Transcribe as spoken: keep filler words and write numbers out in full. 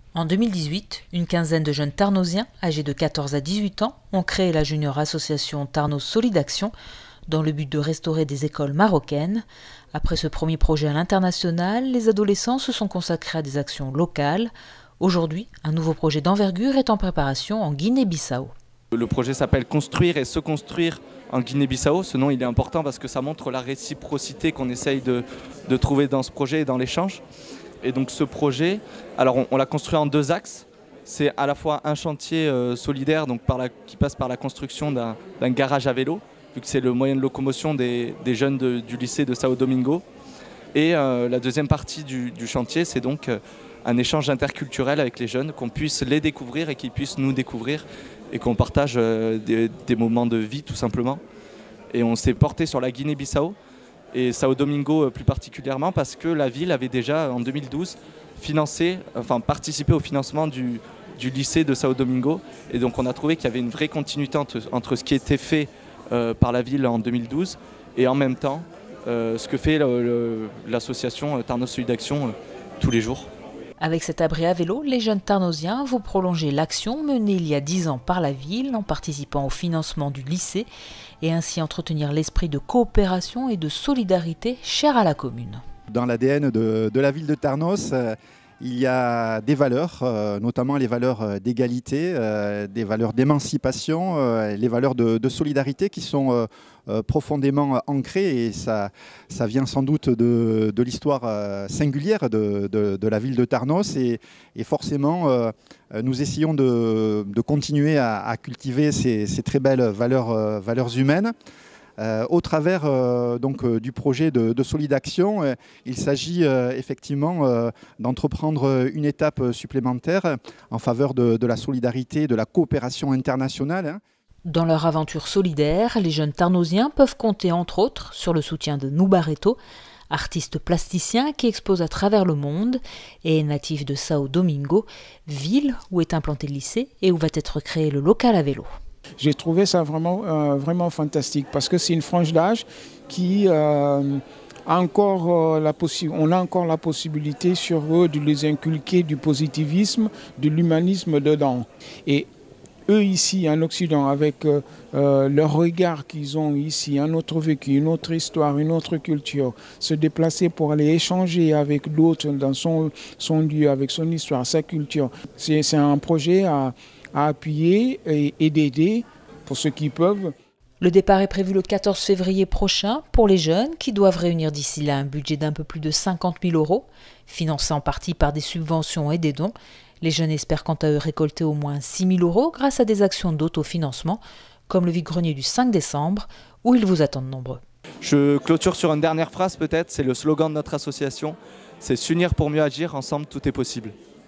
En deux mille dix-huit, une quinzaine de jeunes Tarnosiens, âgés de quatorze à dix-huit ans, ont créé la junior association Tarnos Solidaction dans le but de restaurer des écoles marocaines. Après ce premier projet à l'international, les adolescents se sont consacrés à des actions locales. Aujourd'hui, un nouveau projet d'envergure est en préparation en Guinée-Bissau. Le projet s'appelle Construire et se construire en Guinée-Bissau. Ce nom il est important parce que ça montre la réciprocité qu'on essaye de, de trouver dans ce projet et dans l'échange. Et donc ce projet, alors on, on l'a construit en deux axes. C'est à la fois un chantier euh, solidaire donc par la, qui passe par la construction d'un d'un garage à vélo, vu que c'est le moyen de locomotion des, des jeunes de, du lycée de Sao Domingo. Et euh, la deuxième partie du, du chantier, c'est donc euh, un échange interculturel avec les jeunes, qu'on puisse les découvrir et qu'ils puissent nous découvrir et qu'on partage euh, des, des moments de vie tout simplement. Et on s'est porté sur la Guinée-Bissau et Sao Domingo plus particulièrement parce que la ville avait déjà en deux mille douze financé, enfin participé au financement du, du lycée de Sao Domingo. Et donc on a trouvé qu'il y avait une vraie continuité entre, entre ce qui était fait euh, par la ville en deux mille douze et en même temps euh, ce que fait l'association Tarnos Solidaction euh, tous les jours. Avec cet abri à vélo, les jeunes Tarnosiens vont prolonger l'action menée il y a dix ans par la ville en participant au financement du lycée et ainsi entretenir l'esprit de coopération et de solidarité cher à la commune. Dans l'A D N de, de la ville de Tarnos, euh, il y a des valeurs, euh, notamment les valeurs d'égalité, euh, des valeurs d'émancipation, euh, les valeurs de, de solidarité qui sont euh, euh, profondément ancrées et ça, ça vient sans doute de, de l'histoire euh, singulière de, de, de la ville de Tarnos et, et forcément euh, nous essayons de, de continuer à, à cultiver ces, ces très belles valeurs, euh, valeurs humaines. Euh, au travers euh, donc, euh, du projet de, de Solidaction, euh, il s'agit euh, effectivement euh, d'entreprendre une étape supplémentaire en faveur de, de la solidarité, de la coopération internationale. Hein. Dans leur aventure solidaire, les jeunes Tarnosiens peuvent compter entre autres sur le soutien de Nubarreto, artiste plasticien qui expose à travers le monde et est natif de Sao Domingo, ville où est implanté le lycée et où va être créé le local à vélo. J'ai trouvé ça vraiment, euh, vraiment fantastique parce que c'est une frange d'âge qui euh, a encore euh, la possi- on a encore la possibilité sur eux de les inculquer du positivisme, de l'humanisme dedans. Et eux ici en Occident, avec euh, euh, leur regard qu'ils ont ici, un autre vécu, une autre histoire, une autre culture, se déplacer pour aller échanger avec d'autres dans son, son lieu, avec son histoire, sa culture, c'est, c'est un projet à à appuyer et, et d'aider pour ceux qui peuvent. Le départ est prévu le quatorze février prochain pour les jeunes qui doivent réunir d'ici là un budget d'un peu plus de cinquante mille euros, financé en partie par des subventions et des dons. Les jeunes espèrent quant à eux récolter au moins six mille euros grâce à des actions d'autofinancement, comme le vide-grenier du cinq décembre, où ils vous attendent nombreux. Je clôture sur une dernière phrase peut-être, c'est le slogan de notre association, c'est s'unir pour mieux agir, ensemble tout est possible.